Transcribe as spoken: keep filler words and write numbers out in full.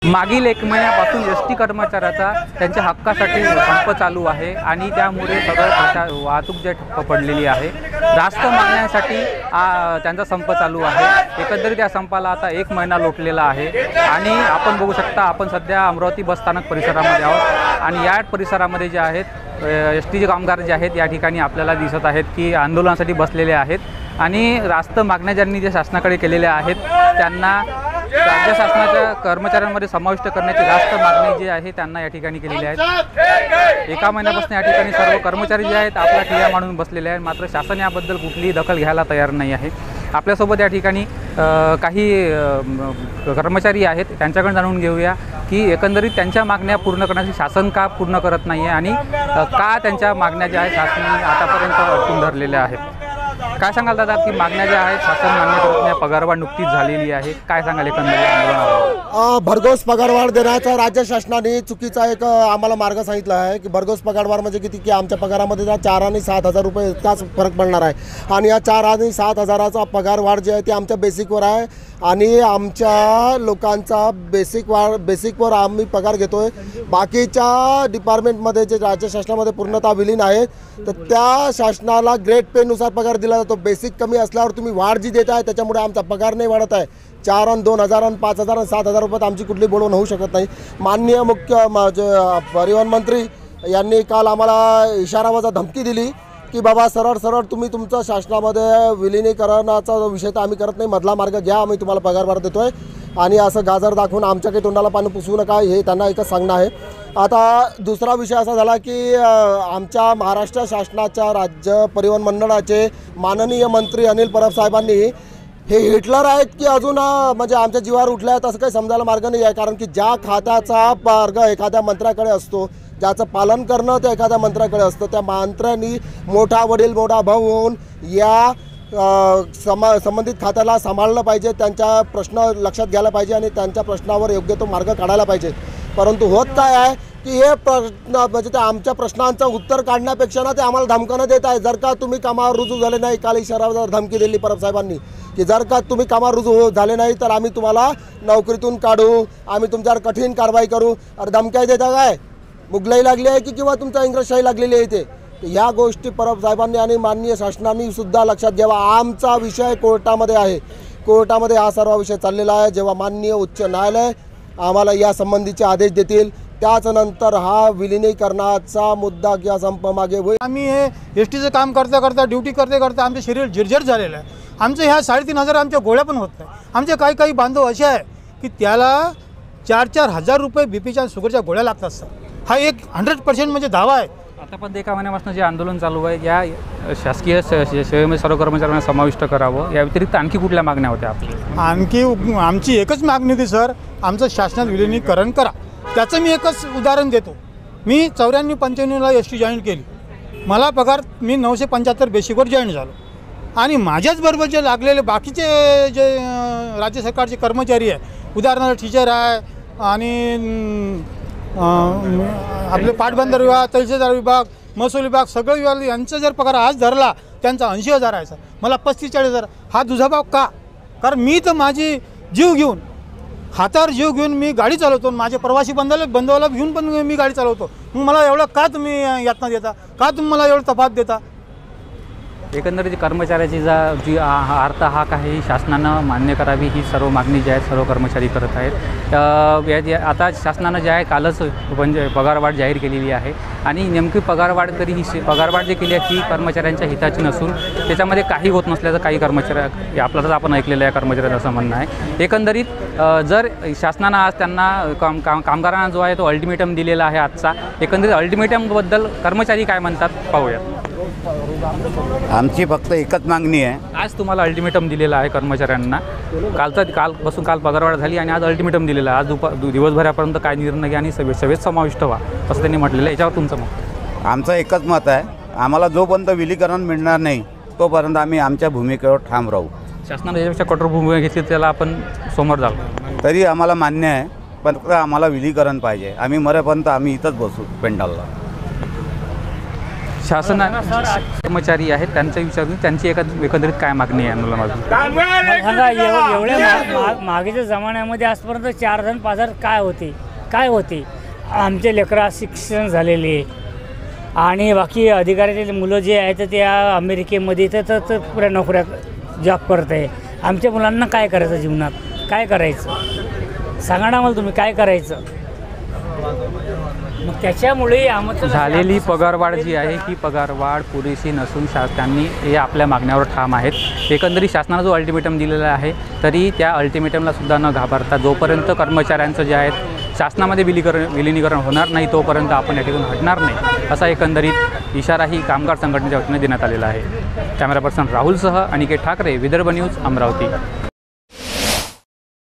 मागील एक महिन्यापासून एस टी कर्मचाऱ्याचा त्यांच्या हक्कासाठी संप चालू आहे आणि त्यामुळे सगळं वाहतूक जे ठप्प पडलेली आहे। रास्त मागण्यांसाठी त्यांचा संप चालू आहे। एकंदरीत या संपाला आता एक महिना लोटलेला आहे आणि आपण बघू शकता आपण सध्या अमरावती बसस्थानक परिसरामध्ये आहोत आणि या परिसरामध्ये जे आहेत एस टीचे कामगार जे आहेत या ठिकाणी आपल्याला दिसत आहेत की आंदोलनासाठी बसलेले आहेत आणि रास्त मागण्या ज्यांनी जे शासनाकडे केलेल्या आहेत त्यांना राज्य शासनाच्या कर्मचाऱ्यांमध्ये समाविष्ट करण्याची रास्त मागणी जी आहे त्यांना या ठिकाणी केलेली आहे। एका महिन्यापासून या ठिकाणी सर्व कर्मचारी जे आहेत आपला ठिय्या मांडून बसलेले आहेत, मात्र शासन याबद्दल कुठलीही दखल घ्यायला तयार नाही आहे। आपल्यासोबत या ठिकाणी काही कर्मचारी आहेत, त्यांच्याकडे जाणून घेऊया की एकंदरीत त्यांच्या मागण्या पूर्ण करण्याची शासन का पूर्ण करत नाही आहे आणि का त्यांच्या मागण्या ज्या आहेत शासनाने आतापर्यंत अटकून धरलेल्या आहेत। काय सांगाल दादा की मागण्या ज्या आहेत शासन मान्य करत नाही, पगारवाढ नुकतीच झालेली आहे, काय सांगाल एकंदरीत आंदोलनावर? भरघोस पगारवाढ देण्याचा राज्य शासनाने चुकीचा एक आम्हाला मार्ग सांगितला आहे की भरघोस पगारवाढ म्हणजे किती की आमच्या पगारामध्ये चार आणि सात हजार रुपये इतकाच फरक पडणार आहे आणि या चार आणि सात हजाराचा पगारवाढ जे आहे ते आमच्या बेसिकवर आहे आणि आमच्या लोकांचा बेसिक वाढ बेसिकवर आम्ही पगार घेतो आहे। बाकीच्या डिपार्टमेंटमध्ये जे राज्य शासनामध्ये पूर्णतः विलीन आहे तर त्या शासनाला ग्रेड पेनुसार पगार दिला जातो। बेसिक कमी असल्यावर तुम्ही वाढ जी देत आहे त्याच्यामुळे आमचा पगार नाही वाढत आहे। चार आणि दोन हजार आणि पाच हजार आणि सात हजार रुपयात आमची कुठली बोलवण होऊ शकत नाही। माननीय मुख्य जे परिवहन मंत्री यांनी काल आम्हाला इशारावजा धमकी दिली की बाबा सरळ सरळ तुम्ही तुमचं शासनामध्ये विलिनीकरणाचा विषय तर आम्ही करत नाही, मधला मार्ग घ्या, आम्ही तुम्हाला पगारवाढ देतो आहे आणि असं गाजर दाखवून आमच्या काही तोंडाला पाणी पुसवू नका हे त्यांना एकच सांगणं आहे। आता दुसरा विषय असा झाला की आमच्या महाराष्ट्र शासनाच्या राज्य परिवहन मंडळाचे माननीय मंत्री अनिल परब साहेबांनी हे हिटलर आहेत की अजून म्हणजे आमच्या जीवावर उठले आहेत असं काही समजायला मार्ग नाही आहे। कारण की ज्या खात्याचा मार्ग एखाद्या मंत्र्याकडे असतो, ज्याचं पालन करणं ते एखाद्या मंत्र्याकडे असतं, त्या मंत्र्यांनी मोठा वडील मोठा भाऊ होऊन या समा संबंधित खात्याला सांभाळलं पाहिजे, त्यांच्या प्रश्न लक्षात घ्यायला पाहिजे आणि त्यांच्या प्रश्नावर योग्य तो मार्ग काढायला पाहिजे। परंतु होत काय आहे की हे प्रश्न म्हणजे ते आमच्या प्रश्नांचं उत्तर काढण्यापेक्षा ना ते आम्हाला धमकानं देत आहे। जर का तुम्ही कामावर रुजू झाले नाही, काल इशारावर धमकी दिली परब साहेबांनी की जर का तुम्ही कामावर रुजू झाले नाही तर आम्ही तुम्हाला नोकरीतून काढू, आम्ही तुमच्यावर कठीण कारवाई करू। अरे धमक्या देता काय? मुगलाई लागली आहे की किंवा तुमचा इंग्रजशाही लागलेली आहे इथे? ह्या गोष्टी परब साहेबांनी आणि माननीय शासनाने सुद्धा लक्षात घ्यावा। आमचा विषय कोर्टामध्ये आहे, कोर्टामध्ये हा सर्व विषय चाललेला आहे। जेव्हा माननीय उच्च न्यायालय आम्हाला या संबंधीचे आदेश देतील त्याच नंतर हा विलिनीकरणाचा मुद्दा किंवा संप मागे होईल। आम्ही हे एस टीचं काम करता करता ड्युटी करता करता आमचे शरीर झिरझिर झालेलं आहे। आमचं ह्या साडेतीन हजार आमच्या गोळ्या पण होत नाही। आमचे काही काही बांधव असे आहे की त्याला चार चार हजार रुपये बी पीच्या शुगरच्या गोळ्या लागतात सर। हा एक हंड्रेड पर्सेंट म्हणजे दावा आहे। आता पण एका महिन्यापासून जे आंदोलन चालू आहे या शासकीय सेवेमध्ये सर्व कर्मचाऱ्यांना समाविष्ट करावं, या व्यतिरिक्त आणखी कुठल्या मागण्या होत्या आपल्या? आणखी आमची एकच मागणी होती सर, आमचं शासनात विलिनीकरण करा। त्याचं मी एकच उदाहरण देतो। मी चौऱ्याण्णव पंच्याण्णवला एस टी जॉईन केली, मला पगार मी नऊशे पंच्याहत्तर बेसिकवर जॉईन झालो आणि माझ्याचबरोबर जे लागलेले बाकीचे जे राज्य सरकारचे कर्मचारी आहे, उदाहरणार्थ टीचर आहे आणि आपले पाटबंधारे विभाग, तहसीलदार विभाग, महसूल विभाग, सगळे विभाग यांचा जर पगार आज धरला त्यांचा ऐंशी हजार आहे सर, मला पस्तीस चाळीस हजार। हा दुजाभाव का? कारण मी तर माझी जीव घेऊन हातावर जीव घेऊन मी गाडी चालवतो, माझे प्रवासी बंधवाला बंधवाला घेऊन पण मी गाडी चालवतो। मग मला एवढं का तुम्ही यातना देता, का तुम्ही मला एवढं तफात देता? एकंदरीत कर्मचाऱ्याची जा जी अर्थ हाक आहे ही शासनानं मान्य करावी, ही सर्व मागणी जी आहे सर्व कर्मचारी करत आहेत। आता शासनानं जे आहे कालच म्हणजे पगारवाढ जाहीर केलेली आहे आणि नेमकी पगारवाढ तरी ही पगारवाढ जी केली आहे ही कर्मचाऱ्यांच्या हिताची नसून त्याच्यामध्ये काही होत नसल्याचं काही कर्मचारी आपल्यालाच आपण ऐकलेलं आहे कर्मचाऱ्यांचं असं म्हणणं आहे। एकंदरीत जर शासनानं आज त्यांना काम काम कामगारांना जो आहे तो अल्टिमेटम दिलेला आहे आजचा, एकंदरीत अल्टिमेटमबद्दल कर्मचारी काय म्हणतात पाहूयात। आमची फक्त एकच मागणी आहे। आज तुम्हाला अल्टिमेटम दिलेला आहे कर्मचाऱ्यांना, कालचा कालपासून काल पगारवाढ झाली आणि आज अल्टिमेटम दिलेला आहे। आज दुपार दिवसभरापर्यंत काय निर्णय घ्या आणि सभे सभेत समाविष्ट व्हा असं त्यांनी म्हटलेलं आहे। याच्यावर तुमचं मत? आमचं एकच मत आहे, आम्हाला जोपर्यंत विलीकरण मिळणार नाही तोपर्यंत आम्ही आमच्या भूमिकेवर ठाम राहू। शासनाने याच्यापेक्षा कठोर भूमिका घेतली त्याला आपण समोर जाऊ तरी आम्हाला मान्य आहे, पण आम्हाला विलीकरण पाहिजे। आम्ही मरेपर्यंत आम्ही इथंच बसू पेंडालला। शासना कर्मचारी आहेत त्यांच्या विचारून त्यांची एका एकंदरीत काय मागणी आहे आंदोलनामधून? सांगा एव एवढ्या मा- मा- मागेच्या जमान्यामध्ये आजपर्यंत चार जण पाच जण काय होते काय होते आमचे लेकरा शिक्षण झालेले आणि बाकी अधिकाऱ्याचे मुलं जे आहेत ते त्या अमेरिकेमध्ये तर तर- तर पुऱ्या नोकऱ्या जॉब करत आहे. आमच्या मुलांना काय करायचं जीवनात काय करायचं सांगा ना मला तुम्ही काय करायचं. मग त्याच्यामुळे आमचं झालेली पगारवाढ जी आहे ही पगारवाढ पुरेशी नसून शासनाने हे आपल्या मागण्यावर ठाम आहेत. एकंदरीत शासनानं जो अल्टिमेटम दिलेला आहे तरी त्या अल्टिमेटमला सुद्धा न घाबरता जोपर्यंत कर्मचाऱ्यांचं जे आहेत शासनामध्ये विलीकरण विलिनीकरण होणार नाही तोपर्यंत आपण या ठिकाणी हटणार नाही असा एकंदरीत इशाराही कामगार संघटनेच्या वतीने देण्यात आलेला आहे. कॅमेरा पर्सन राहुलसह अनिकेत ठाकरे, विदर्भ न्यूज, अमरावती.